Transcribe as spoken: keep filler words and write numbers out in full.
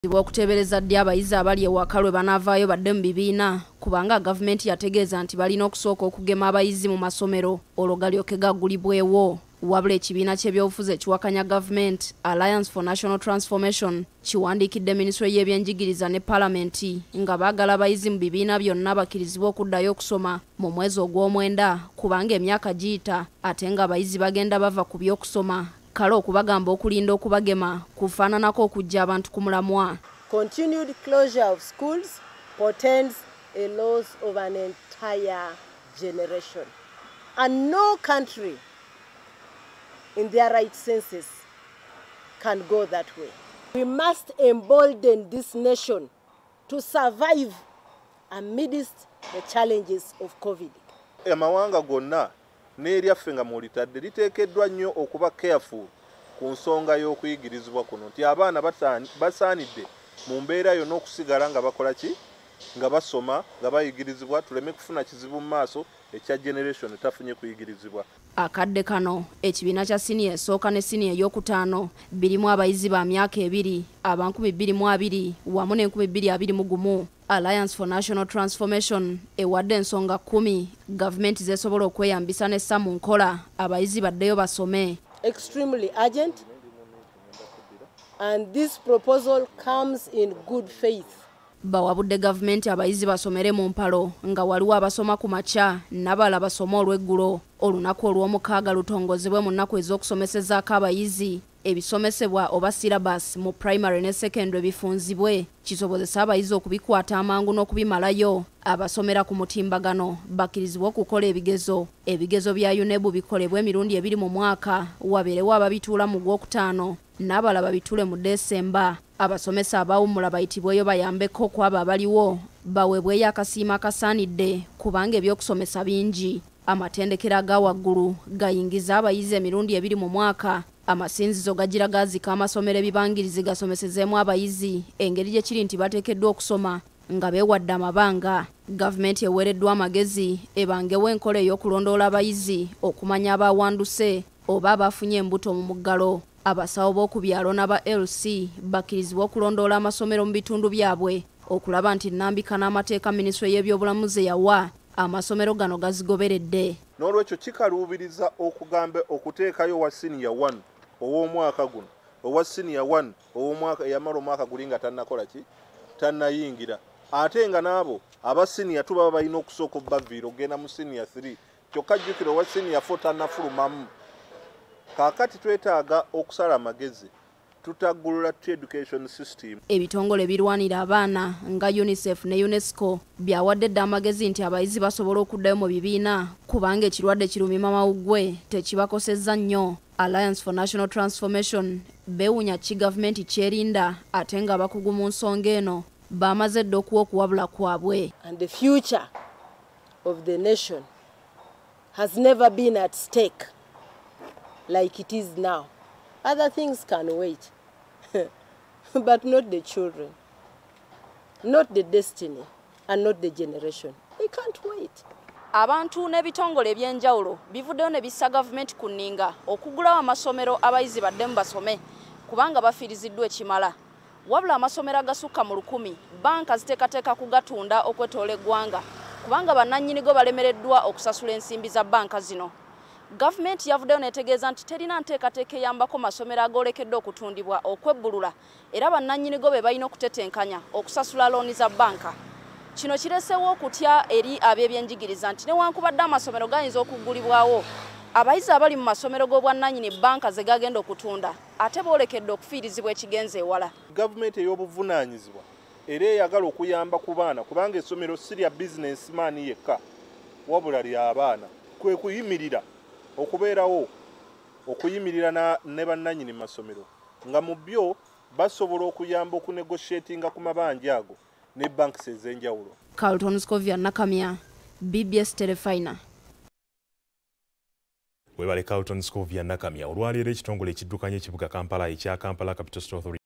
Okutebereza ddi abayizi abali ewaka lwe banaavaayo badde mu bibiina kubanga gavumenti yategeeza nti balina okusooka okugema abayizi mu masomero olwo galyoke gaggulibwewo. Wabula ekibiina ky'ebyobufuzi ekiwakanya gavumenti Alliance for National Transformation kiwandiikidde minisitule y'ebyenjigiriza ne paalamenti nga baagala abayizi mu bibiina byonna bakkirizibwe okuddayo okusoma mu mwezi ogw'omwenda kubanga emyaka giyita ate nga abayizi bagenda bava ku by'okusoma. Kale okubagamba okulinda okubagema kufaananako okujja abantu ku mulamwa. Continued closure of schools portends a loss of an entire generation. And no country in their right senses can go that way. We must embolden this nation to survive amidst the challenges of COVID. Amawanga gonna n'eryaffe nga mulitadde liteekeddwa nnyo okuba careful ku nsonga y'okuyigirizibwa kuno nti abaana basaanidde mu mbeera yonna okusigala nga bakola ki nga basoma nga bayigirizibwa tuleme kufuna kizibu mu maaso ekya generation etafunye kuyigirizibwa. Akadde kano ekibiina kya siniya esooka ne siniya ey'okutaano birimu abayizi ba myaka ebiri aba nkumi bbiri mu abiri wamu n'enkumi bbiri abiri mu gumu. Alliance for National Transformation ewadde ensonga kkumi gavumenti zesobola okweyambisa n'essa mu nkola abayizi baddeyo basome. Extremely urgent, and this proposal comes in good faith. Bawabudde gavumenti abayizi basomere mu mpalo nga waliwo abasoma ku makya n'abalala basoma olw'eggulo. Olunaku olw'omukaaga lutongozebwe mu nnaku ez'okusomesezaako abayizi ebisomesebwa oba syllabus mu primary ne secondary bifunzibwe kisobozesa abayizi okubikwata amangu n'okubimalayo. Abasomera ku mutimbagano bakkirizibwa okukola ebigezo. Ebigezo bya U N E B bikolebwa emirundi ebiri mu mwaka wabeerewo ababituula mu gwokutaano n'abalala babituule mu Desemba. Abasomesa abawummula bayitibweyo bayambeko ku abo abaliwo baweebweyo akasiima akasaanidde kubanga ebyokusomesa bingi. Amatendekero aga waggulu gayingiza abayizi emirundi ebiri mu mwaka. Amasinzizo gagira gaazika amasomero ebibangirizi gasomesezeemu abayizi engeri gye kiri nti bateekeddwa okusoma nga beewadde amabanga. Gavumenti eweereddwa amagezi ebangewo enkola ey'okulondoola abayizi okumanya abaawanduse oba abafunye embuto mu muggalo. Abasawo b'oku byalo n'aba L C bakkirizibwa okulondoola amasomero mu bitundu byabwe okulaba nti nnambika n'amateeka minisitule y'ebyobulamuzi yawa amasomero gano gazigoberedde. N'olwekyo kikaluubiriza okugambe okuteekayo wa senior one ow'omwaka guno owa senior one ow'omwaka eyamala omwaka guli nga tannakola ki tannayingira ate nga n'abo aba senior tuba balina okusooka obbaviira ogenda mu senior three kyokka jjukira owa senior four tannafulumamu. Kaakati twetaaga okusala amagezi tutaggulula tu education system. Ebitongole birwanira abaana nga UNICEF ne UNESCO byawadde dda amagezi nti abayizi basobola okuddayo mu bibiina kubanga ekirwadde kirumima mawuggwe tekibakosezza nnyo. Alliance for National Transformation beewunya ki gavumenti kyerinda ate nga bakugu mu nsonga eno bamaze dda okuwa okuwabula kwabwe. And the future of the nation has never been at stake like it is now. Other things can wait, but not the children, not the destiny, and not the generation. They can't wait. Abantu n'ebitongole ebyenjawulo bivuddeyo ne bissa gavumenti ku nninga okugulawo amasomero abayizi baddemu basome kubanga bafiiriziddwa ekimala. Wabula amasomero agasukka mu lukumi banka ziteekateeka kugatunda okwetoola eggwanga kubanga bannannyinigo balemereddwa okusasula ensimbi za banka zino. Gavumenti yavuddeyo netegeeza nti terina nteekateeka eyambako masomero agoolekedde okutundibwa okwebbulula era bannannyinigo be balina okutetenkanya okusasula looni za banka. Kino kireseewo okutya eri ab'ebyenjigiriza nti newankubadde amasomero gayinza okuggulibwawo abayizi abali mu masomero g'obwannannyini banka ze gagenda okutunda ate boolekedde okufiirizibwa ekigenza ewala. Gavumenti ey'obuvunaanyizibwa era eyagala okuyamba ku baana kubanga essomero si lya businessman yekka wabula lya abaana kwe kuyimirira okubeerawo okuyimirira ne bannannyini masomero nga mu byo basobola okuyamba okunegotiatinga ku mabanja ago ne banks ez'enjawulo. Carlton Scovia Nakamya, B B S Telefina. Webale Carlton Scovia Nakamya olwaleero ekitongole ekiddukanya ekibuga Kampala ekya Kampala Capital Authority